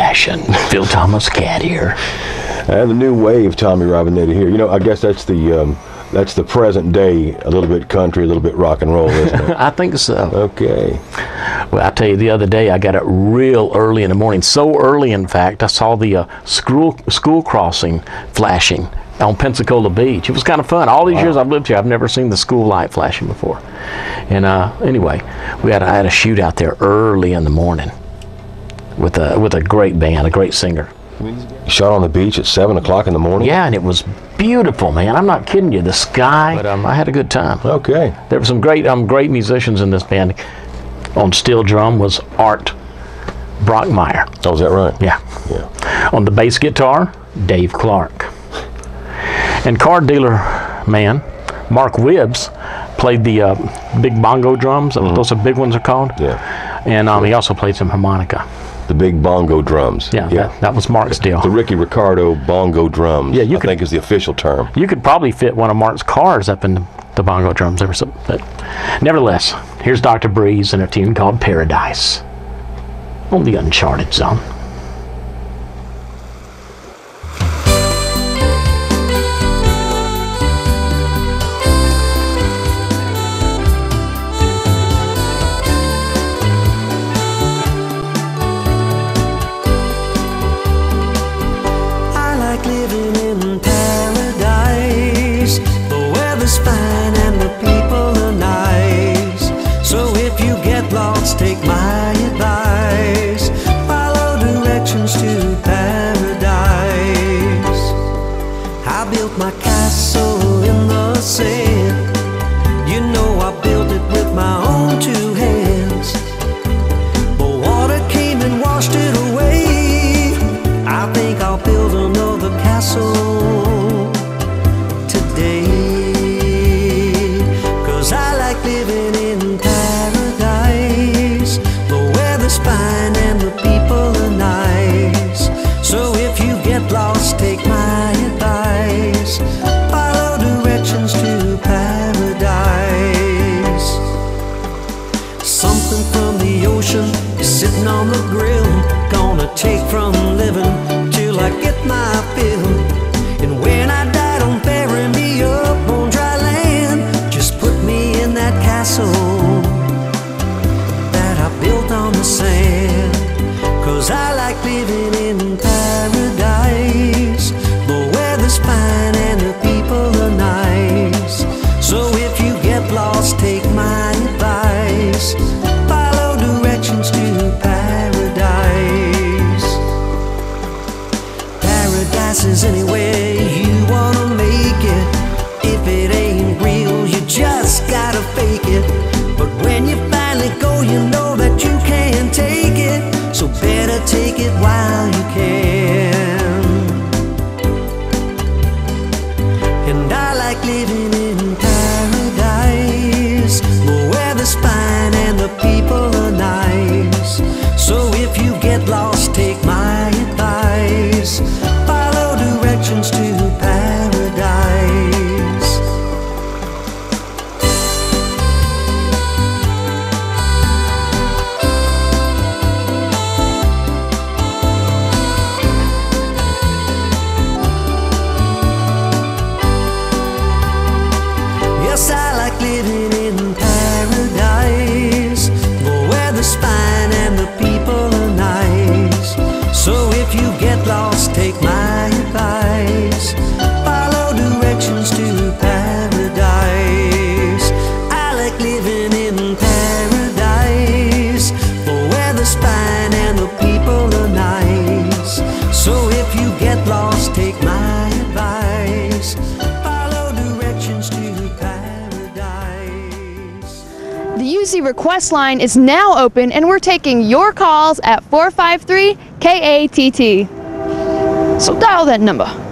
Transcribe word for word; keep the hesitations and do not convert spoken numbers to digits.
fashion. Phil Thomas Cat here. And the new wave, Tommy Robinetta here. You know, I guess that's the um, that's the present day, a little bit country, a little bit rock and roll, isn't it? I think so. Okay. Well, I tell you, the other day I got up real early in the morning. So early, in fact, I saw the uh, school school crossing flashing on Pensacola Beach. It was kind of fun. All these wow. years I've lived here, I've never seen the school light flashing before. And uh, anyway, we had I had a shoot out there early in the morning with a with a great band, a great singer. Shot on the beach at seven o'clock in the morning? Yeah, and it was beautiful, man. I'm not kidding you. The sky. But um, I had a good time. Okay. There were some great um great musicians in this band. On steel drum was Art Brockmeyer. Oh, is that right? Yeah. Yeah. On the bass guitar, Dave Clark. And car dealer man, Mark Wibbs, played the uh, big bongo drums. Mm-hmm. Those are big ones are called. Yeah. And um, he also played some harmonica. The big bongo drums. Yeah, yeah. That, that was Mark's deal. The Ricky Ricardo bongo drums. Yeah, you I could, think is the official term. You could probably fit one of Mark's cars up in the, the bongo drums or something. But nevertheless, here's Doctor Breeze and a tune called Paradise on the Uncharted Zone. Take my advice, follow directions to paradise. I built my castle in the sand. You know I built it with my own two hands. But water came and washed it away. I think I'll build another castle today. 'Cause I like living in paradise. Fine and the people are nice. So if you get lost, take my advice, follow directions to paradise. Something from the ocean is sitting on the grill. Gonna take from living till I get my fill. And when I die, don't bury me up on dry land. Just put me in that castle built on the sand. 'Cause I like living in paradise. The weather's fine and the people are nice. So if you get lost, take my advice, follow directions to paradise. Paradise is anywhere you wanna make it. If it ain't real, you just gotta fake it. But when you finally go, you know that you can't take it. So better take it while you can. And I like living in paradise. The weather's fine and the people are nice. So if you get lost, take my advice, follow directions to paradise. Living in paradise. The weather's fine and the people are nice. So if you get lost, take my advice, follow directions to paradise. I like living in paradise. The weather's fine and the people are nice. So if you get lost, take my advice, follow directions to The U Z request line is now open and we're taking your calls at four five three K A T T. So dial that number.